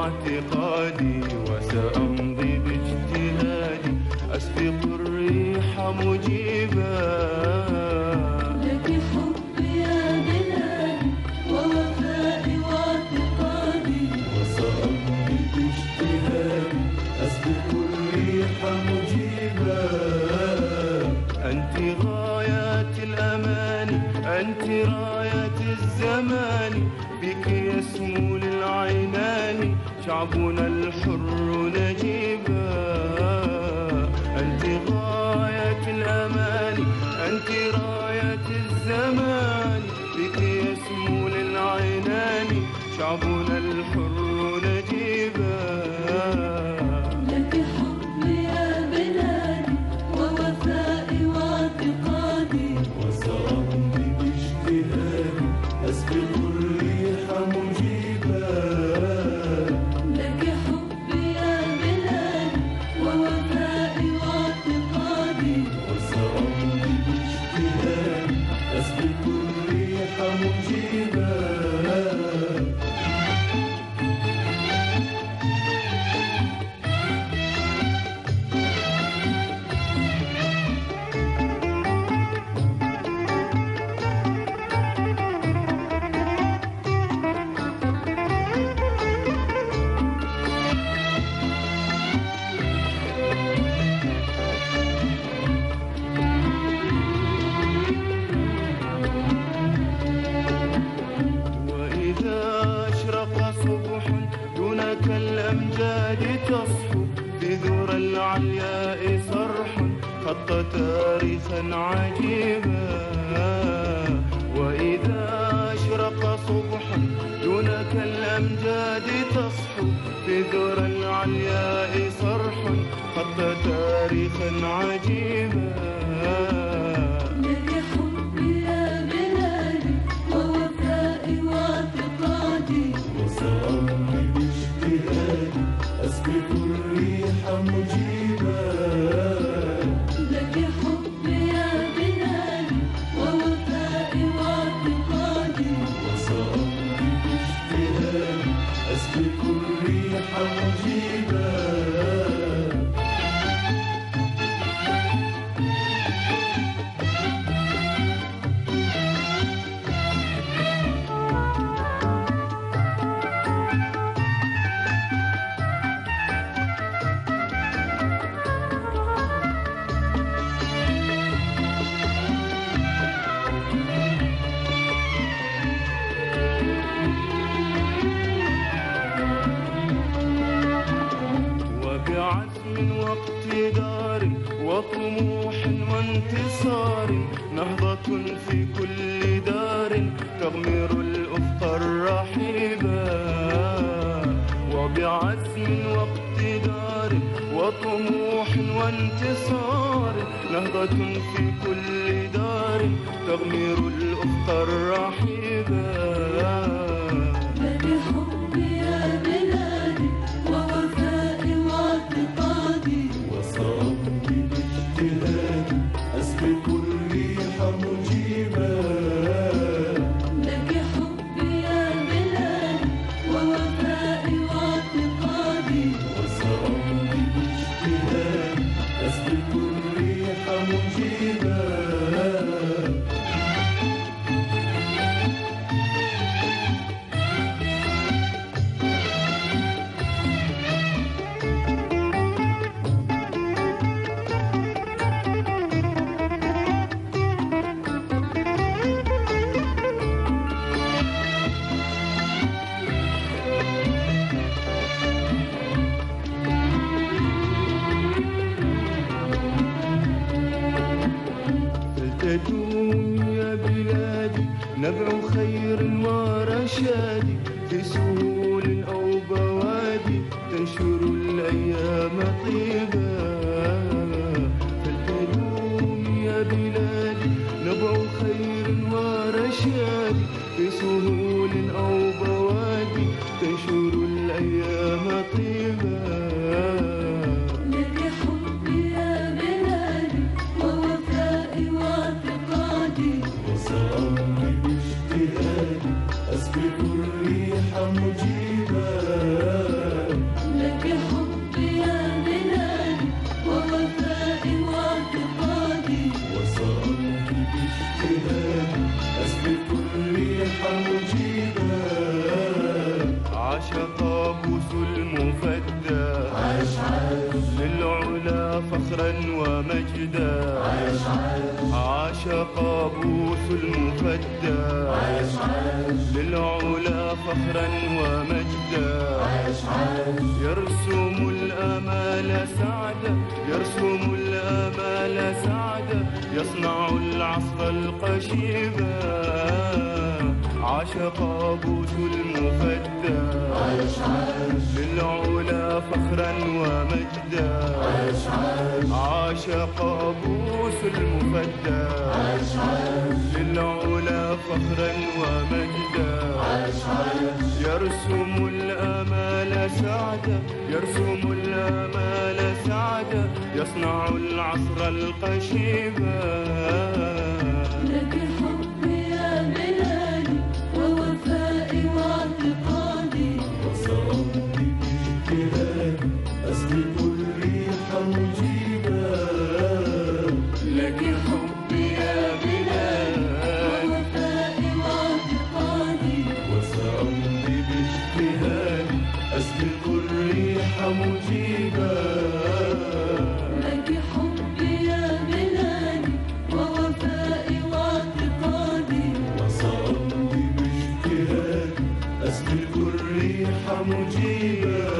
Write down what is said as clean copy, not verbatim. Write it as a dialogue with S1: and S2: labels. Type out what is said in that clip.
S1: واعتقادي، وسأمضي باجتهادي أسبق الريح مجيبا.
S2: لك حبي يا بلادي ووفائي واعتقادي،
S1: وسأمضي باجتهادي أسبق الريح مجيبا. أنت غايات الأمان، أنت رايات الزمان، بك يسمو للعينان شعبنا الحر نجيبا. أنت غاية الأمان، أنت راية الزمان، بك يسمو للعينان شعبنا الحر نجيبا.
S2: لك حبي يا بلادي ووفائي واعتقادي،
S1: وسأمضي باجتهادي أسبق الريح مجيبا.
S2: لك حبي يا بلادي ووفائي واعتقادي،
S1: وسأمضي باجتهادي أسبق الريح مجيبا. دونك الأمجاد تصحو بذرى العلياء صرح، خط تاريخا عجيبا. وإذا أشرق صبح دونك الأمجاد تصحو بذرى العلياء صرح، خط تاريخا عجيبا.
S2: لك حبي يا بلادي ووفائي واعتقادي،
S1: وسأمضي باجتهادي أسبق الريح مجيبا.
S2: لك حبي يا بلادي ووفائي واعتقادي،
S1: وسأمضي باجتهادي أسبق الريح مجيبا. بعزم واقتدار وطموح وانتصار، نهضة في كل دار تغمر الأفق الرحيبا. وبعزم واقتدار وطموح وانتصار، نهضة في كل دار تغمر الأفق الرحيبا.
S2: لك حبي يا بلادي ووفائي واعتقادي،
S1: وسأمضي باجتهادي أسبق الريح مجيبا.
S2: لك حبي يا بلادي ووفائي واعتقادي،
S1: وسأمضي باجتهادي أسبق الريح مجيبا. فلتدوم يا بلادي نبع خير ورشاد، في سهول أو بوادي تنشر الأيام طيبا. فلتدوم يا بلادي نبع خير ورشاد، في سهول أو بوادي تنشر الأيام طيبا.
S2: لك حبي يا بلادي ووفائي واعتقادي،
S1: وسأمضي باجتهادي أسبق الريح مجيبا. عاش قابوس المفدى للعلا فخرا ومجدا عاش قابوس المفدى للعلا فخرا ومجدا يرسم الآمال سعدا يرسم الآمال سعدا يصنع العصر القشيبا عاش قابوس المفدى للعلا فخرا ومجدا عاش قابوس المفدى للعلا فخرا ومجدا يرسم الآمال سعدا يرسم الآمال سعدا يصنع العصر القشيبا
S2: لك حبي يا بلادي ووفائي واعتقادي
S1: وصرمت باجتهادي أسبق الريح مجيبا لك حبي يا بلادي
S2: ووفائي واعتقادي
S1: وصرمت باجتهادي أسبق الريح مجيبا
S2: لك حبي يا بلادي ووفائي واعتقادي
S1: وصرمت باجتهادي أسبق الريح مجيبا